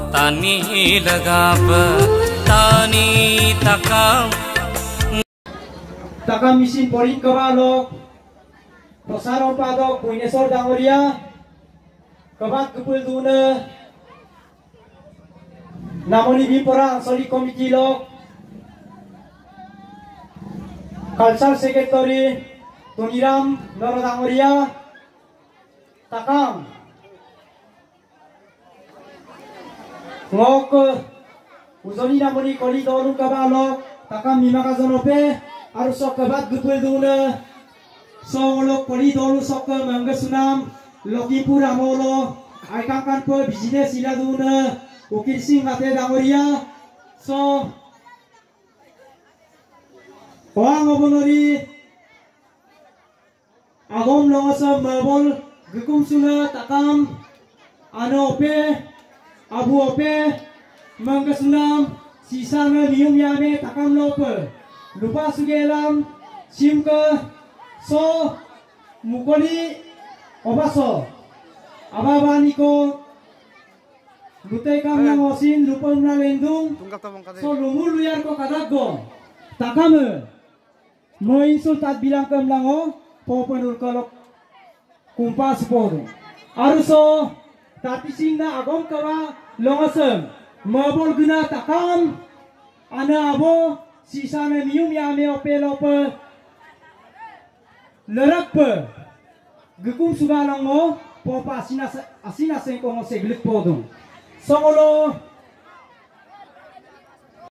तानी लगाप तानी takam misin porin kebalok Tosaro padok Puinesor Dangoria kebat kepul duna namoni biporang soli komiti lok Cultural Secretary Tuniram Noro Dangoria takam ngok uzoni namoni koli dolung kebalok takam mimaka zonope harus sok kebat gupul duna songolok koli dolu sok ke manggesunam Lokipur amolo aikangkan pe bisines ila duna ukir sing kate Dangoria so Oang obonori agom longasa mabol gukum suna takam ano ope abu ope manggesunam sisa na nium yame takam lope lupa sugelam simke so mukoli obaso ababani ko lutai kam yang osin lupa na lendung so lumul luyar ko kadago takame mo insultat bilang ke mlango popenul kolok kumpas podo aruso tapi singna agom kawa longasem mabol guna takam ana abo sisana nium yame opelope lerak gukum sugalongo popa asina sengko seglik podong songolo